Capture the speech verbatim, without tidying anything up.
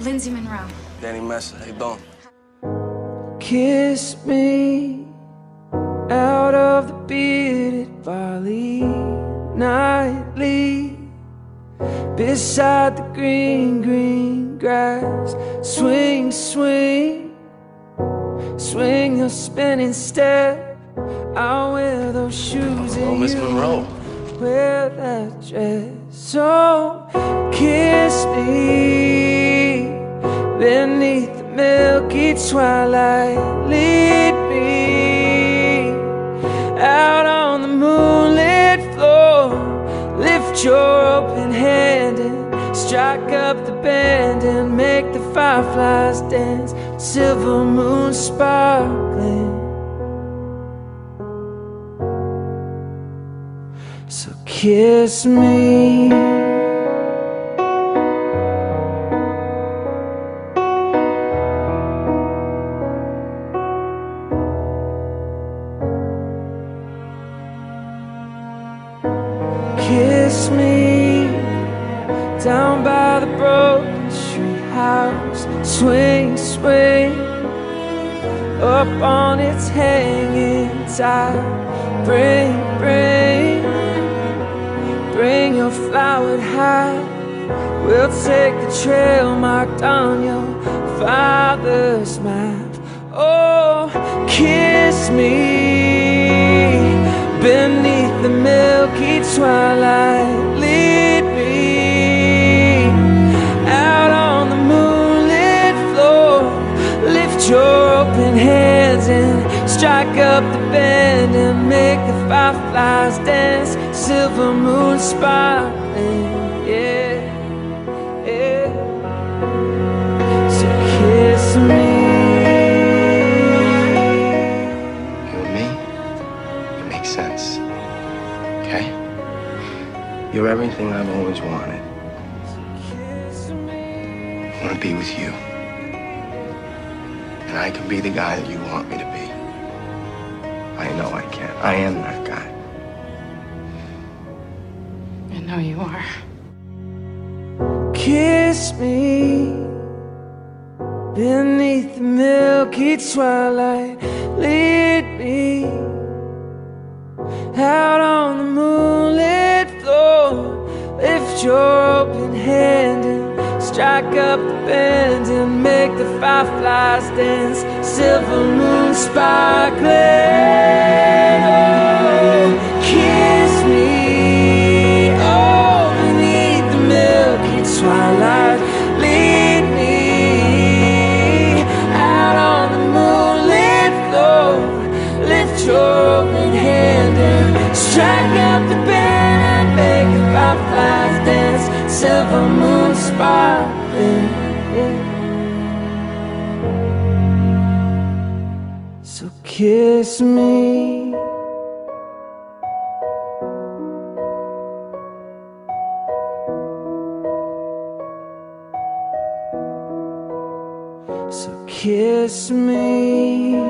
Lindsay Monroe. Danny Messer, how you doing? Kiss me out of the bearded barley nightly, beside the green, green grass. Swing, swing, swing your spinning step. I'll wear those shoes Oh, and Miss you Monroe. wear that dress. So kiss me beneath the milky twilight. Lead me out on the moonlit floor. Lift your open hand and strike up the band and make the fireflies dance. Silver moon sparkling. So kiss me. Kiss me down by the broken street house. Swing, swing up on its hanging tide. Bring, bring, bring your flowered hat. We'll take the trail marked on your father's map. Oh, kiss me beneath the milky twilight. Lead me out on the moonlit floor. Lift your open hands and strike up the band and make the fireflies dance. Silver moon sparkling, yeah, yeah. So kiss me. Sense, okay? You're everything I've always wanted. I want to be with you. And I can be the guy that you want me to be. I know I can. I am that guy. I know you are. Kiss me beneath the milky twilight. Lead me out on the moonlit floor. Lift your open hand and strike up the band and make the fireflies dance. Silver moon sparkling. Oh, kiss me, oh, beneath the milky twilight. Lead me out on the moonlit floor. Lift your open hand and strike up the band and make the fireflies dance. Silver moon sparkling, yeah. So kiss me. So kiss me.